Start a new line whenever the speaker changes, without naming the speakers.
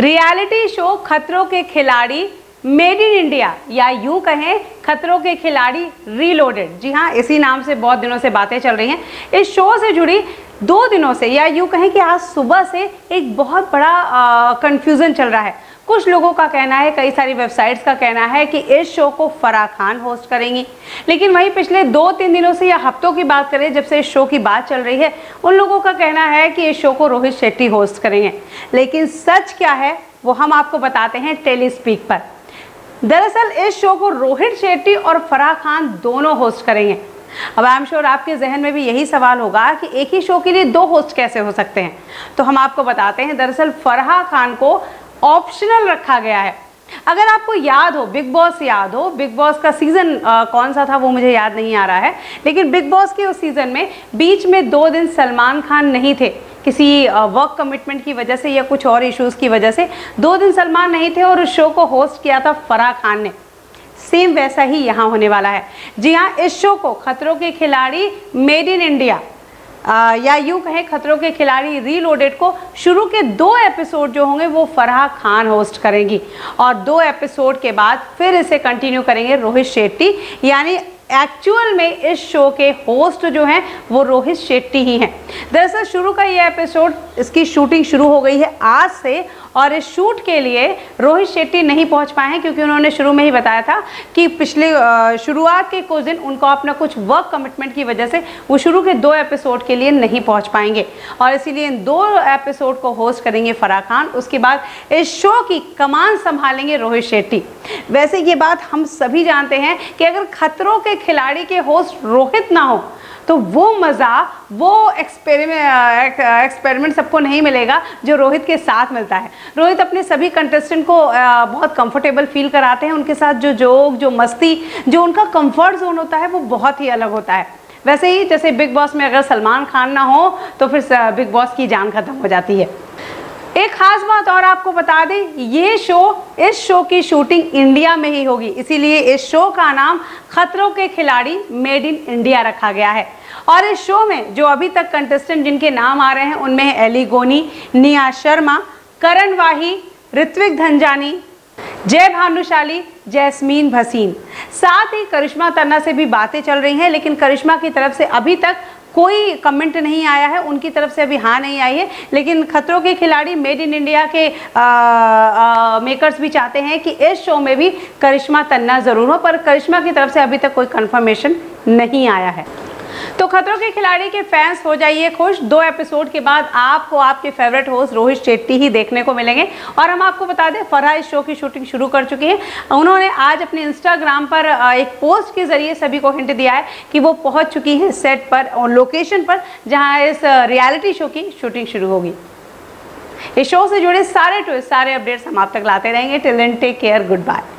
Reality show खतरों के खिलाड़ी मेड इन इंडिया, या यूं कहें खतरों के खिलाड़ी रीलोडेड। जी हाँ, इसी नाम से बहुत दिनों से बातें चल रही हैं। इस शो से जुड़ी 2 दिनों से, या यूं कहें कि आज सुबह से एक बहुत बड़ा कंफ्यूजन चल रहा है। कुछ लोगों का कहना है, कई सारी वेबसाइट्स का कहना है कि इस शो को फराह खान होस्ट करेंगी, लेकिन वहीं पिछले 2-3 दिनों से या हफ्तों की बात करें, जब से इस शो की बात चल रही है, उन लोगों का कहना है कि इस शो को रोहित शेट्टी होस्ट करेंगे। लेकिन सच क्या है वो हम आपको बताते हैं टेली स्पीक पर। दरअसल इस शो को रोहित शेट्टी और फराह खान दोनों होस्ट करेंगे। अब आई एम श्योर आपके जहन में भी यही सवाल होगा कि एक ही शो के लिए 2 होस्ट कैसे हो सकते हैं। तो हम आपको बताते हैं, दरअसल फराह खान को ऑप्शनल रखा गया है। अगर आपको याद हो, बिग बॉस याद हो, बिग बॉस का सीज़न कौन सा था वो मुझे याद नहीं आ रहा है, लेकिन बिग बॉस के उस सीज़न में बीच में 2 दिन सलमान खान नहीं थे, किसी वर्क कमिटमेंट की वजह से या कुछ और इश्यूज़ की वजह से 2 दिन सलमान नहीं थे और उस शो को होस्ट किया था फराह खान ने। सेम वैसा ही यहाँ होने वाला है। जी हाँ, इस शो को खतरों के खिलाड़ी मेड इन इंडिया, या यूं कहें खतरों के खिलाड़ी रीलोडेड को शुरू के 2 एपिसोड जो होंगे वो फराह खान होस्ट करेंगी, और 2 एपिसोड के बाद फिर इसे कंटिन्यू करेंगे रोहित शेट्टी। यानी एक्चुअल में इस शो के होस्ट जो हैं वो रोहित शेट्टी ही हैं। दरअसल शुरू का ये एपिसोड, इसकी शूटिंग शुरू हो गई है आज से, और इस शूट के लिए रोहित शेट्टी नहीं पहुंच पाए हैं, क्योंकि उन्होंने शुरू में ही बताया था कि पिछले शुरुआत के कुछ दिन उनको अपना कुछ वर्क कमिटमेंट की वजह से वो शुरू के 2 एपिसोड के लिए नहीं पहुंच पाएंगे, और इसीलिए इन 2 एपिसोड को होस्ट करेंगे फराह खान। उसके बाद इस शो की कमान संभालेंगे रोहित शेट्टी। वैसे ये बात हम सभी जानते हैं कि अगर खतरों के खिलाड़ी के होस्ट रोहित ना हो तो वो मज़ा, वो एक्सपेरिमेंट सबको नहीं मिलेगा जो रोहित के साथ मिलता है। रोहित अपने सभी कंटेस्टेंट को बहुत कंफर्टेबल फील कराते हैं। उनके साथ जो जोक, जो मस्ती, जो उनका कंफर्ट जोन होता है वो बहुत ही अलग होता है। वैसे ही जैसे बिग बॉस में अगर सलमान खान ना हो तो फिर बिग बॉस की जान खत्म हो जाती है। एक खास बात और आपको बता दें, इस शो की शूटिंग इंडिया में ही होगी, इसीलिए इस शो का नाम खतरों के खिलाड़ी मेड इन इंडिया रखा गया है। और इस शो में जो अभी तक कंटेस्टेंट जिनके नाम आ रहे हैं उनमें है एली गोनी, निया शर्मा, करण वाही, ऋत्विक धनजानी, जय भानुशाली, जैस्मीन भसीन, साथ ही करिश्मा तन्ना से भी बातें चल रही हैं, लेकिन करिश्मा की तरफ से अभी तक कोई कमेंट नहीं आया है, उनकी तरफ से अभी हाँ नहीं आई है। लेकिन खतरों के खिलाड़ी मेड इन इंडिया के मेकर्स भी चाहते हैं कि इस शो में भी करिश्मा तन्ना ज़रूर हो, पर करिश्मा की तरफ से अभी तक कोई कंफर्मेशन नहीं आया है। तो खतरों के खिलाड़ी के फैंस हो जाइए खुश, 2 एपिसोड के बाद आपको आपके फेवरेट होस्ट रोहित शेट्टी ही देखने को मिलेंगे। और हम आपको बता दें, फराह इस शो की शूटिंग शुरू कर चुकी है। उन्होंने आज अपने इंस्टाग्राम पर एक पोस्ट के जरिए सभी को हिंट दिया है कि वो पहुंच चुकी है सेट पर और लोकेशन पर जहां इस रियलिटी शो की शूटिंग शुरू होगी। इस शो से जुड़े सारे ट्विस्ट, सारे अपडेट्स हम आप तक लाते रहेंगे। Till then take care, good bye.